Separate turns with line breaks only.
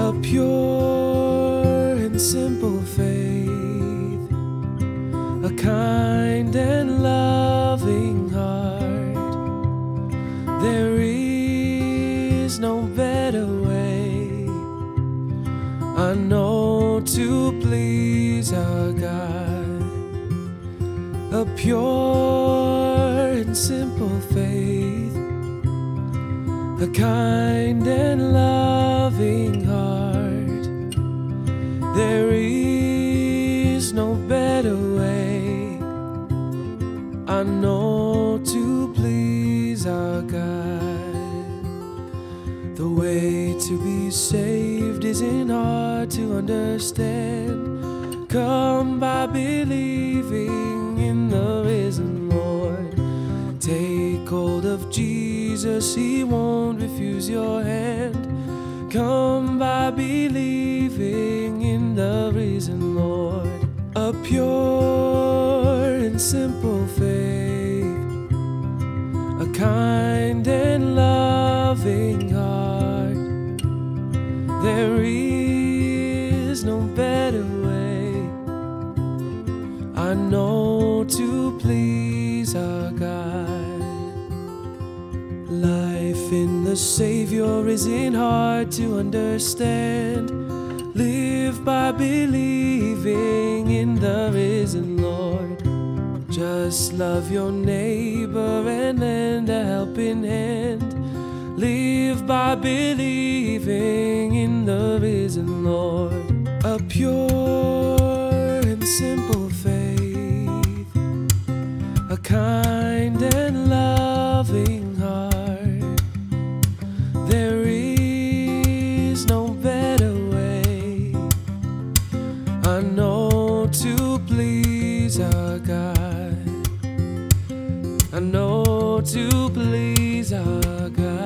A pure and simple faith, a kind and loving heart. There is no better way, I know, to please our God. A pure and simple faith, a kind and loving heart. There is no better way, I know, to please our God. The way to be saved isn't hard to understand. Come by believing in the risen Lord. Take hold of Jesus, He won't refuse your hand. Come by believing in the risen Lord. A pure and simple faith, a kind and loving heart. There is no better way, I know, to please our God. Life in the Savior isn't hard to understand. Live by believing in the risen Lord. Just love your neighbor and lend a helping hand. Live by believing in the risen Lord. A pure and simple faith, a kind and loving heart. There is no better way, I know, to please our God. I know, to please our God.